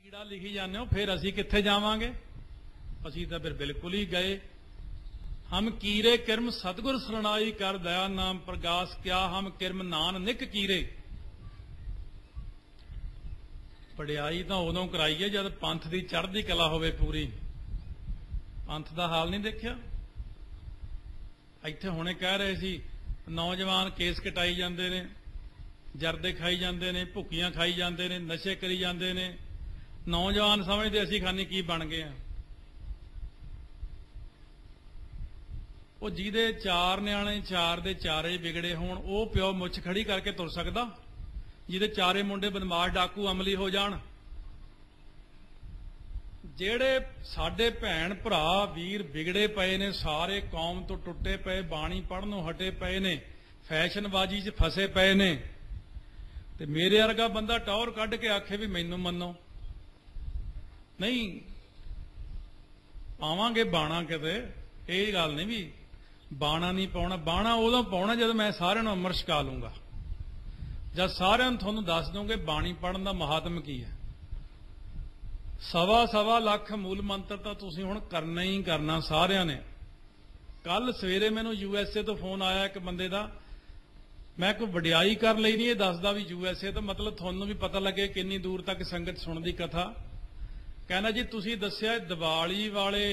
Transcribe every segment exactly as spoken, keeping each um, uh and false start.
कीड़ा लिखी जाने हो फिर असी कित्थे जावांगे। असी तो फिर बिल्कुल ही गए। हम कीरे किरम सतगुर सरनाई कर दया नाम प्रगास क्या हम किरम नान निक कीरे। वडियाई तो उदों कराई है जब पंथ की चढ़दी कला होवे पूरी। पंथ का हाल नहीं देखिया। इत्थे हुणे कह रहे सी नौजवान केस कटाई जाते ने, जरदे खाई जाते ने, भुक्कियां खाई जाते ने, नशे करी जाते ने। नौजवान समझते असी खानी की बन गए हैं। वो जिहदे चार न्याणे चार दे चारे बिगड़े होण वो प्यो मुछ खड़ी करके तुर सकदा? जिहदे चारे मुंडे बदमाश डाकू अमली हो जाण। ਜਿਹੜੇ ਸਾਡੇ ਭੈਣ ਭਰਾ ਵੀਰ ਵਿਗੜੇ ਪਏ ਨੇ, ਸਾਰੇ ਕੌਮ ਤੋਂ ਟੁੱਟੇ ਪਏ, ਬਾਣੀ ਪੜ੍ਹਨੋਂ ਹਟੇ ਪਏ ਨੇ, ਫੈਸ਼ਨਬਾਜ਼ੀ 'ਚ ਫਸੇ ਪਏ ਨੇ, ਤੇ ਮੇਰੇ ਵਰਗਾ ਬੰਦਾ ਟੌਰ ਕੱਢ ਕੇ ਆਖੇ ਵੀ ਮੈਨੂੰ ਮੰਨੋ। ਨਹੀਂ ਪਾਵਾਂਗੇ ਬਾਣਾ ਕਿਤੇ, ਇਹ ਗੱਲ ਨਹੀਂ ਵੀ ਬਾਣਾ ਨਹੀਂ ਪਾਉਣਾ। ਬਾਣਾ ਉਦੋਂ ਪਾਉਣਾ ਜਦੋਂ ਮੈਂ ਸਾਰਿਆਂ ਨੂੰ ਅੰਮ੍ਰਿਤ ਛਕਾ ਲੂੰਗਾ, ਜਦ ਸਾਰਿਆਂ ਨੂੰ ਤੁਹਾਨੂੰ ਦੱਸ ਦੂੰਗੇ ਬਾਣੀ ਪੜ੍ਹਨ ਦਾ ਮਹਾਤਮ ਕੀ ਹੈ। सवा सवा लख मूल मंत्र तो तुसीं हुण करना ही करना सारिਆਂ ने। कल सवेरे मैनू यूएसए तो फोन आया एक बंदे का, मैं कोई वडियाई कर ली नहीं, ये दसदा भी यूएसए तो मतलब थोनू भी पता लगे किन्नी दूर तक संगत सुनदी कथा। कहना जी तुसीं दस्सिया दिवाली वाले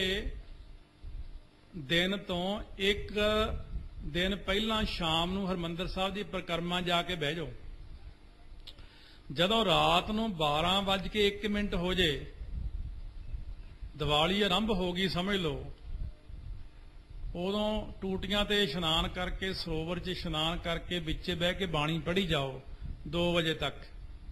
दिन तो एक दिन पहला शाम नूं हरमंदर साहब की परिक्रमा जाके बह जाओ। जदों रात नूं बारह वज के एक मिनट हो जाए, दिवाली आरंभ हो गई समझ लो, उदों टूटियां ते इशनान करके सरोवर च इशनान करके विचे बह के बाणी पढ़ी जाओ दो बजे तक।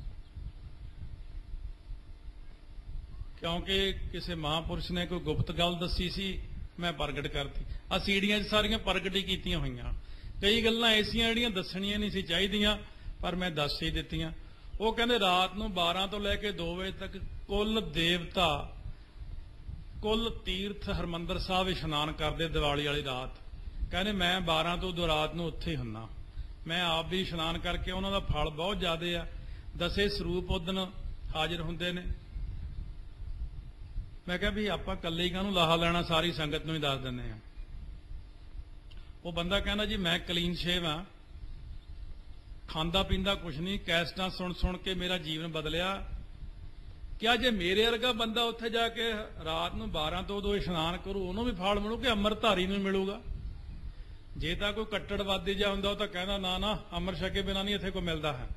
क्योंकि किसी महापुरुष ने कोई गुप्त गल दसी सी, मैं प्रगट करती। आ सीढ़ियां सारियां प्रगट ही कीतियां होईयां। कई गल्लां ऐसियां जिहड़ियां दसणियां नहीं सी चाहीदियां पर मैं दस ही दित्तियां। वो कहंदे रात नूं बारह तो लैके दो बजे तक कुल देवता कुल तीर्थ हरमंदर साहब इशनान करते दिवाली वाली रात। कहने मैं बारह तो दो रात नूं उत्थे हुन्ना। मैं आप भी इशनान करके उन्हां दा फल बहुत ज्यादा आ। दसे स्वरूप उदन हाजिर हुंदे ने। मैं कहा भी आपां कल्ले ही काहनूं लाहा लैणा, सारी संगत नूं ही दस दिंदे आ। वो बंदा कहना जी मैं क्लीन शेव हाँ, खांदा पींदा कुछ नहीं, कैसटां सुन सुन के मेरा जीवन बदलिया। क्या जे मेरे वर्गा बंदा उत्थे जाके रात नूं बारह तो दो इशनान करू उन्होंने भी फल मिलू कि अमृतधारी नूं मिलूगा? जे तां कोई कट्टड़वादी जिहा हुंदा तां कहना ना ना अमृत छके बिना नहीं इत्थे कोई मिलदा है।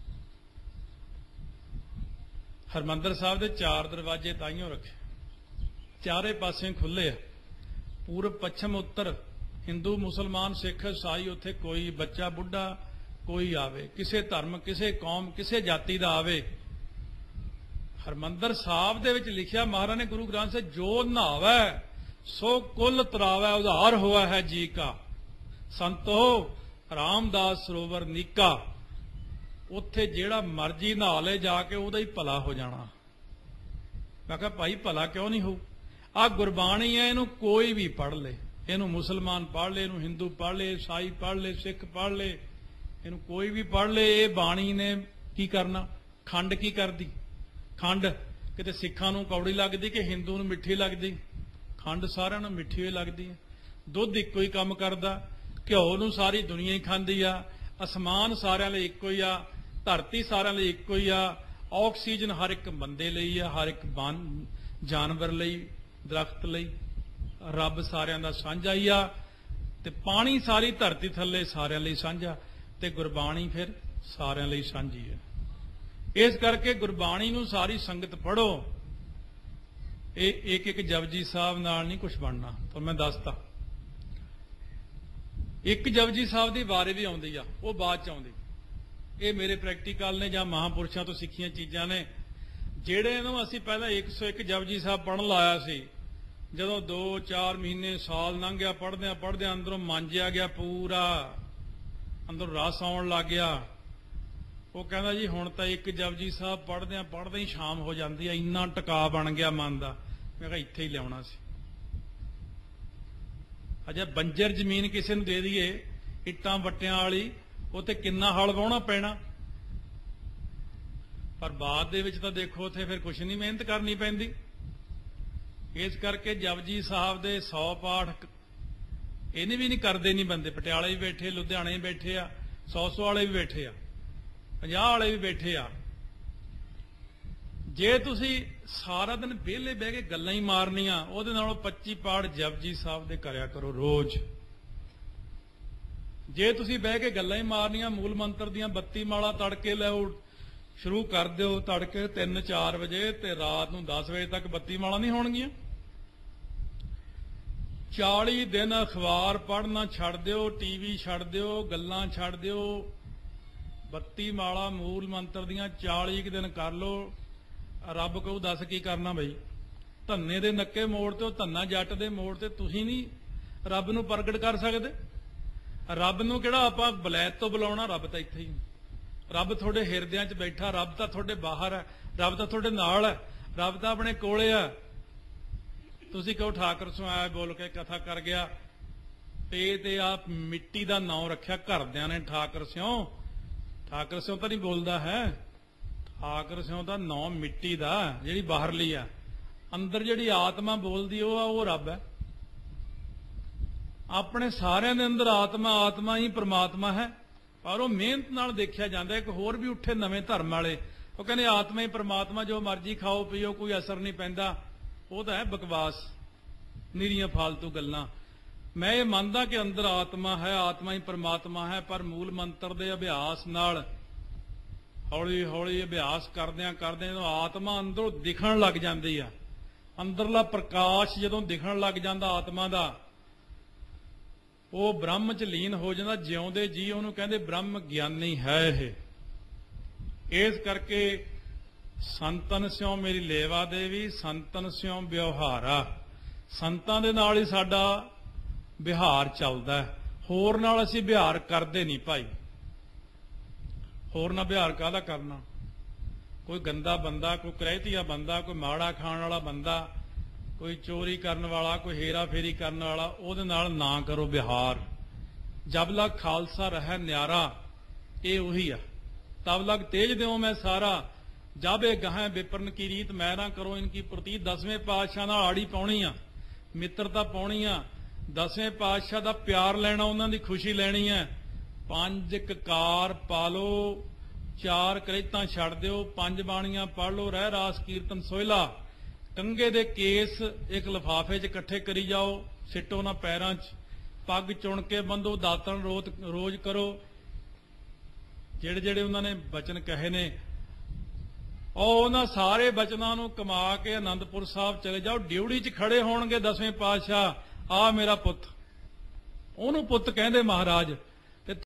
हरमंदर साहब दे चार दरवाजे ताईयों रखे, चारे पासे खुले आ, पूरब पश्चिम उत्तर, हिंदू मुसलमान सिख ईसाई, उत्थे कोई बच्चा बुढ़ा कोई आवे, किसे धर्म किसे कौम किसे जाति दा आवे। हरमंदर साहब दे विच लिखिया महाराज ने गुरु ग्रंथ से जो नहावै सो कुल तरावै उधार हुआ है जी का। संतो रामदास सरोवर नीका। उत्थे जेड़ा मर्जी नहा ले जाके उहदा ही भला हो जाना। मैं कहा भाई भला क्यों नहीं हो? आ गुरबाणी है, इनू कोई भी पढ़ ले, इनू मुसलमान पढ़ ले, इनू हिंदू पढ़ ले, ईसाई पढ़ ले, सिख पढ़ ले, इनू कोई भी पढ़ ले। ये बाणी ने की करना? खंड की करदी? खंड किते सिखां नूं कौड़ी लगदी कि हिंदू नूं मिठी लगदी? खंड सारिआं नूं मिठी लगदी है। दुध इक्को ही काम करदा, घिओ नूं सारी दुनिया ही खांदी आ, आसमान सारिआं लई इक्को ही आ, धरती सारिआं लई इक्को ही आ, ऑक्सीजन हर एक बंदे लई आ, हर एक जानवर लई, दरख्त लई, रब सारिआं दा सांझा ही आ, ते पानी सारी धरती थल्ले सारिआं लई सांझा, ते गुरबाणी फिर सारिआं लई सांझी है। इस करके गुरबाणी नूं सारी संगत पढ़ो। ये एक एक जपजी साहब नाल नहीं कुछ बनना, तो मैं दसता। एक जपजी साहब की वारी भी आउंदी आ, वो बाद च आउंदी। ये मेरे प्रैक्टिकल ने जां महापुरुषां तो सिੱਖੀਆਂ चीज़ां ने, ਜਿਹੜੇ ਨੂੰ ਅਸੀਂ ਪਹਿਲਾਂ एक सौ एक जपजी साहब पढ़न लाया सी। ਜਦੋਂ दो चार महीने साल लंघ गया पढ़दਿਆਂ पढ़दਿਆਂ अंदरों मांजिया गया, पूरा अंदरों रस आउण लग गया। वो कहना जी हुण तां एक जपजी साहब पढ़दਿਆਂ पढ़दਿਆਂ ही शाम हो जाती है, इन्ना टका बन गया मन का। मैं कहा इत्थे ही लियाउणा सी। अजे बंजर जमीन किसी नूं दे दईए इट्टां वट्टियां वाली, उत्ते किन्ना हल वाहुणा पैना। पर बाद दे विच तां देखो उत्थे फिर कुछ नहीं मेहनत करनी पैंदी। इस करके जपजी साहब दे सौ पाठ इन्हें भी नहीं करते नहीं बंदे। पटियाले भी बैठे, लुधियाने भी बैठे आ, सौ सौ वाले भी बैठे आ, पंजाह वाले भी बैठे आ। जे तुसी सारा दिन वेले बह के गल्लां ही मारनियां, उहदे नालों पच्ची पाठ जपजी साहब दे करया करो रोज। जे तुसी बह के गल्लां ही मारनियां, मूल मंत्र दियां बत्ती माला तड़के लओ शुरू कर दिओ, तड़के तीन चार बजे ते रात नूं दस बजे तक बत्ती माला नहीं होणगियां। चाली दिन अखबार पढ़ना छड़ दिओ, टीवी छड़ दिओ, गल्लां छड़ दिओ, बत्ती माला मूल मंत्र दियां चाली दिन कर लो। रब कहू दस की करना बई, धन्ने दे नक्के मोड़ ते धन्ना जट दे मोड़ ते तुसीं नहीं रब नूं प्रगट कर सकदे। रब नूं किहड़ा आपां बलैत तो बुलाउणा, रब तां इत्थे ही, रब तुहाडे हिरदियां च बैठा, रब तां तुहाडे बाहर है, रब तां तुहाडे नाल है, रब तां अपने कोले है। तुसीं कहो ठाकर सिंह आया बोल के कथा कर गया, ते ते आप मिट्टी दा नाम रखिया घरदियां ने ठाकर सिंह। ठाकर सिंह तां नहीं बोलदा है, ठाकर सिंह दा नाम मिट्टी दा जिहड़ी बाहरली आ, अंदर जिहड़ी आत्मा बोलदी ओ आ वो रब है। अपने सारिਆਂ ਦੇ अंदर आत्मा आत्मा ही परमात्मा है, पर वो मेहनत नाल देखिया जांदा। एक होर भी उठे नवें धर्म वाले, वो कहंदे आत्मा ही परमात्मा, जो मर्जी खाओ पीओ कोई असर नहीं पैंदा। वो तो है बकवास, निरीਆਂ फालतू गल्लां। मैं ये मानदा कि अंदर आत्मा है, आत्मा ही परमात्मा है, पर मूल मंत्र दे अभ्यास नाल हौली हौली अभ्यास करदियां करदियां जदों आत्मा अंदरों दिखण लग जांदी आ, अंदरला प्रकाश जदों दिखण लग जांदा आत्मा दा, वो ब्रह्म च लीन हो जाता। जिउंदे जी उहनूं कहंदे ब्रह्म ਗਿਆਨੀ है ये। इस करके संतन स्यों मेरी लेवा देवी, संतन स्यों व्यवहारा। संतां दे नाल ही साडा विहार चलदा है, होर नाल असीं विहार करदे नहीं भाई। होर ना विहार काहदा करना? कोई गंदा बंदा, कोई करैतिया बंदा, कोई माड़ा खाण वाला बंदा, कोई चोरी करन वाला, कोई हेरा फेरी करन वाला, ਉਹਦੇ ਨਾਲ ना करो विहार। जब लग खालसा रह न्यारा, ये उही आ। तब लग तेज देव मैं सारा, जब ये गहें विप्रन की रीत मैं ना करो इनकी प्रतीत। दसवें पातशाह नाल आड़ी पाउणी आ, मित्रता पाउणी आ, दसवें पातशाह दा प्यार लेना, उन्हां दी खुशी लेनी है। पंज ककार पालो, चार करैतां छड़ दिओ, पंज बाणियां पढ़ लो, रह रास कीर्तन सोहला। कंगे दे केस एक लिफाफे च इकट्ठे करी जाओ, सिटो ना पैरां च, पग चुन के बंधो, दातन रोज रोज करो। जेड़े जेड़े उन्होंने बचन कहे ने, और उन्हां सारे बचनां नूं कमा के आनंदपुर साहब चले जाओ। ड्यूड़ी च खड़े होणगे दसवें पातशाह, आ मेरा पुੱਤ, ਉਹਨੂੰ ਪੁੱਤ ਕਹਿੰਦੇ महाराज।